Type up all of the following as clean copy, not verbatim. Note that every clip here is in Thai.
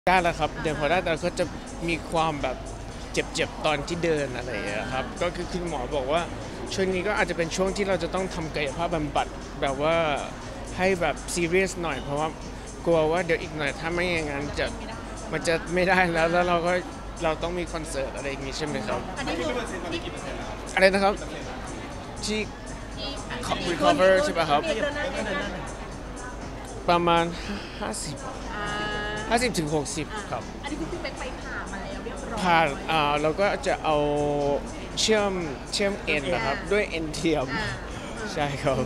ได้แล้วครับเดินพอได้แต่ก็จะมีความแบบเจ็บๆตอนที่เดินอะไรอย่างเงี้ยครับก็คือคุณหมอบอกว่าช่วงนี้ก็อาจจะเป็นช่วงที่เราจะต้องทำกายภาพบำบัดแบบว่าให้แบบซีเรียสหน่อยเพราะว่ากลัวว่าเดี๋ยวอีกหน่อยถ้าไม่อย่างนั้นมันจะไม่ได้แล้วเราต้องมีคอนเสิร์ตอะไรอย่างงี้ใช่ไหมครับอันนี้คืออะไรนะครับที่ recover ใช่ป่ะครับประมาณ50ถึง60ครับอันนี้คือไปผ่ามาแล้วเรียบร้อยผ่าเราก็จะเอาเชื่อมเอ็นนะครับด้วยเอ็นเทียมใช่ครับ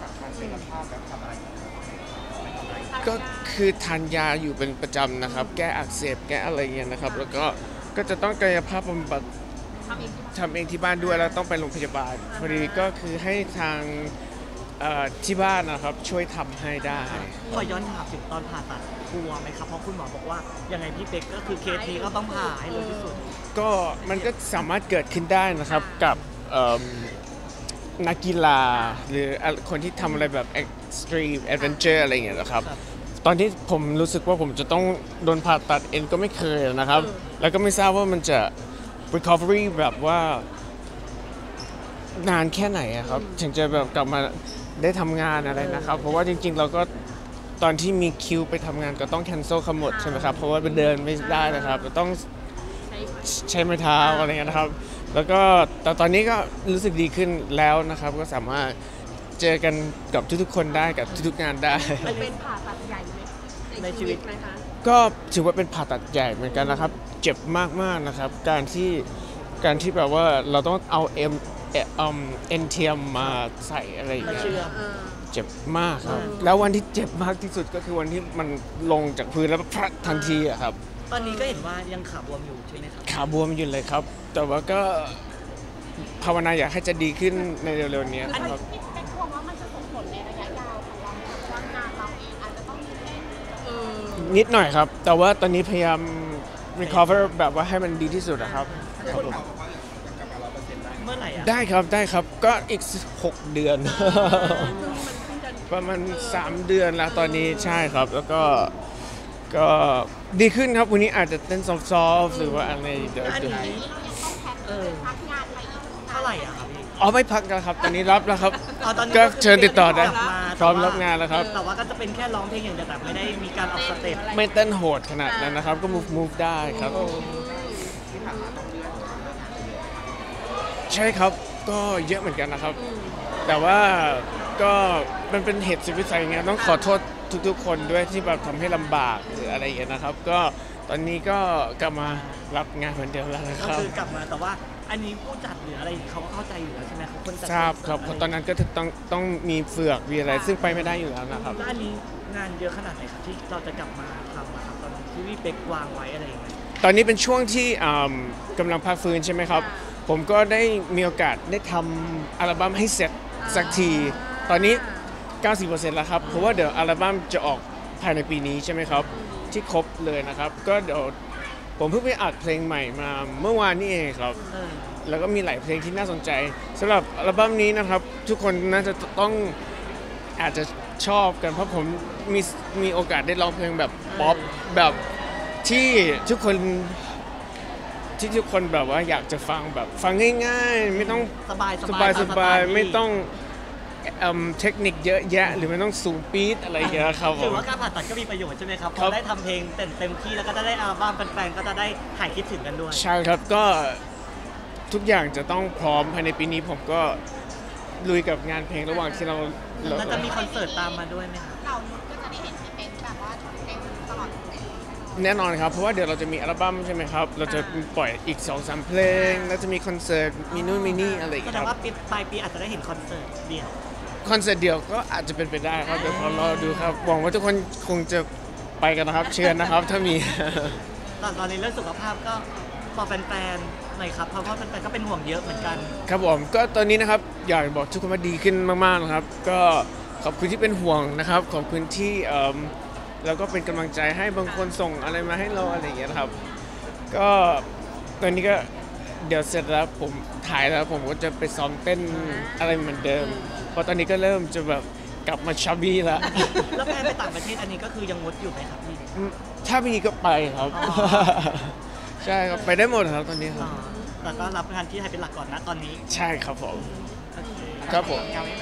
ก็คือทานยาอยู่เป็นประจำนะครับแก้อักเสบแก้อะไรเงี้ยนะครับแล้วก็จะต้องกายภาพบำบัดทำเองที่บ้านด้วยแล้วต้องไปโรงพยาบาลพอดีก็คือให้ทางที่บ้านนะครับช่วยทำให้ได้ขอย้อนถามถึงตอนผ่าตัดกลัวไหมครับเพราะคุณหมอบอกว่ายังไงพี่เป๊กก็คือเคสนี้ก็ต้องผ่าให้เร็วที่สุดก็มันก็สามารถเกิดขึ้นได้นะครับกับนักกีฬาหรือคนที่ทำอะไรแบบ extreme adventure อะไรอย่างเงี้ยนะครับตอนที่ผมรู้สึกว่าผมจะต้องโดนผ่าตัดเอ็นก็ไม่เคยนะครับแล้วก็ไม่ทราบว่ามันจะ recovery แบบว่านานแค่ไหนครับถึงจะแบบกลับมาได้ทำงานอะไรนะครับเพราะว่าจริงๆเราก็ตอนที่มีคิวไปทำงานก็ต้อง cancel ทั้งหมดใช่ไหมครับเพราะว่าไปเดินไม่ได้นะครับต้องใช้ไม้เท้าอะไรเงี้ยนะครับแล้วก็แต่ตอนนี้ก็รู้สึกดีขึ้นแล้วนะครับก็สามารถเจอกันกับทุกๆคนได้กับทุกๆงานได้เป็นผ่าตัดใหญ่ไหมในชีวิตไหมคะก็ถือว่าเป็นผ่าตัดใหญ่เหมือนกันนะครับเจ็บมากๆนะครับการที่แบบว่าเราต้องเอาเอ็นเทียมมาใส่อะไรอย่างเงี้ยเจ็บมากครับแล้ววันที่เจ็บมากที่สุดก็คือวันที่มันลงจากพื้นแล้วพลัดทันทีอะครับตอนนี้ก็เห็นว่ายังขาบวมอยู่ใช่ไหมครับขาบวมอยู่เลยครับแต่ว่าก็ภาวนาอยากให้จะดีขึ้นในเร็วๆนี้ครับพี่เป็นห่วงว่ามันจะส่งผลในระยะยาวของเราว่างานเราเองอาจจะต้องมีนิดหน่อยครับแต่ว่าตอนนี้พยายาม recover แบบว่าให้มันดีที่สุดนะครับเมื่อไหร่ได้ครับก็อีก6 เดือนประมาณ3 เดือนแล้วตอนนี้ใช่ครับแล้วก็ดีขึ้นครับวันนี้อาจจะเต้นซอฟๆหรือว่าอะไรเดี๋ยวเท่าไหร่ครับพี่ไม่พักแล้วครับตอนนี้รับแล้วครับก็เชิญติดต่อได้พร้อมรับงานแล้วครับแต่ว่าก็จะเป็นแค่ร้องเพลงอย่างเดียวแต่ไม่ได้มีการออกสเต็ปไม่เต้นโหดขนาดนั้นนะครับก็ move ได้ครับใช่ครับก็เยอะเหมือนกันนะครับแต่ว่าก็มันเป็นเหตุสุดวิสัยไงต้องขอโทษทุกๆคนด้วยที่แบบทำให้ลำบากหรืออะไรอย่างเงี้ยนะครับก็ตอนนี้ก็กลับมารับงานเหมือนเดิมแล้วนะครับก็คือกลับมาแต่ว่าอันนี้ผู้จัดหรืออะไรเขาก็เข้าใจอยู่แล้วใช่ไหมเขาคนจัดทราบครับตอนนั้นก็ต้องมีเฟือกมีอะไรซึ่งไปไม่ได้อยู่แล้วนะครับแล้วอันนี้งานเยอะขนาดไหนครับที่เราจะกลับมาทำครับตอนที่พี่เป๊กวางไว้อะไรอย่างเงี้ยตอนนี้เป็นช่วงที่กำลังพักฟื้นใช่ไหมครับผมก็ได้มีโอกาสได้ทำอัลบั้มให้เสร็จสักทีตอนนี้ 90% แล้วครับเพราะว่าเดี๋ยวอัลบั้มจะออกภายในปีนี้ใช่ไหมครับที่ครบเลยนะครับก็เดี๋ยวผมเพิ่งไปอัดเพลงใหม่มาเมื่อวานนี้เองครับแล้วก็มีหลายเพลงที่น่าสนใจสำหรับอัลบั้มนี้นะครับทุกคนน่าจะต้องอาจจะชอบกันเพราะผมมีโอกาสได้ร้องเพลงแบบป๊อปแบบที่ทุกคนแบบว่าอยากจะฟังแบบฟังง่ายๆไม่ต้องสบายไม่ต้องเทคนิคเยอะแยะหรือไม่ต้องสูงปี๊ดอะไรอย่างเงี้ยครับถือว่าการผ่าตัดก็มีประโยชน์ใช่ไหมครับพอได้ทำเพลงเต็มที่แล้วก็จะได้อัลบั้มแฟนๆก็จะได้หายคิดถึงกันด้วยใช่ครับก็ทุกอย่างจะต้องพร้อมภายในปีนี้ผมก็ลุยกับงานเพลงระหว่างที่เราแล้วจะมีคอนเสิร์ตตามมาด้วยไหมครับเราก็จะได้เห็นพี่เป๊กแบบว่าเต็มตลอดแน่นอนครับเพราะว่าเดี๋ยวเราจะมีอัลบั้มใช่ไหมครับเราจะปล่อยอีก 2-3 เพลงแล้วจะมีคอนเสิร์ตมีนู่นมีนี่อะไรอย่างเงี้ยแต่ว่าปลายปีอาจจะได้เห็นคอนเสิร์ตเดี่ยวก็อาจจะเป็นไปได้ครับเดี๋ยวรอดูครับหวังว่าทุกคนคงจะไปกันนะครับเชิญนะครับถ้ามีตอนนี้เรื่องสุขภาพก็บอกแฟนๆหน่อยครับเพราะว่าแฟนๆก็เป็นห่วงเยอะเหมือนกันครับผมก็ตอนนี้นะครับอยากบอกทุกคนว่าดีขึ้นมากๆนะครับก็ขอบคุณที่เป็นห่วงนะครับขอบคุณที่แล้วก็เป็นกำลังใจให้บางคนส่งอะไรมาให้เราอะไรอย่างเงี้ยครับก็ตอนนี้ก็เดี๋ยวเสร็จแล้วผมถ่ายแล้วผมก็จะไปซ้อมเต้นอะไรเหมือนเดิมเพราะตอนนี้ก็เริ่มจะแบบกลับมาชับบี้แล้วแล้วแพลนไปต่างประเทศอันนี้ก็คือยังงดอยู่ไหมครับพี่ถ้ามีก็ไปครับอ๋อใช่ครับไปได้หมดครับตอนนี้ครับแต่ก็รับงานที่ไทยเป็นหลักก่อนนะตอนนี้ใช่ครับผมโอเคครับผม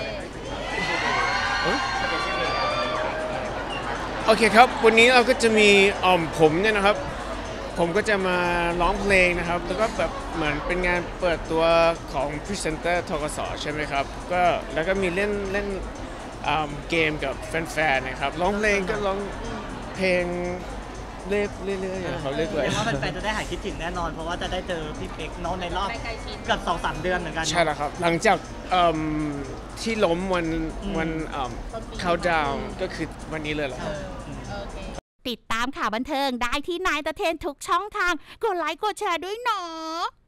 โอเคครับวันนี้เราก็จะมีผมเนี่ยนะครับ ผมก็จะมาร้องเพลงนะครับ แล้วก็แบบเหมือนเป็นงานเปิดตัวของพรีเซนเตอร์ทกสใช่ไหมครับก็แล้วก็มีเล่นเกมกับแฟนๆนะครับร้องเพลงก็ร้องเพลงเรื่อยๆเขาเรื่อยเรียกว่าแฟนๆจะได้หายคิดถึงแน่นอน เพราะว่าจะได้เจอพี่เป๊กน้องในรอบไม่ไกลชิดเกับ 2-3 เดือนเหมือนกันๆใช่แล้วครับหลังจากที่ล้มวันเขาดาวน์ก็คือวันนี้เลยแหละครับโอเคติดตามข่าวบันเทิงได้ที่นายตะเทนทุกช่องทาง กดไลค์กดแชร์ด้วยเนาะ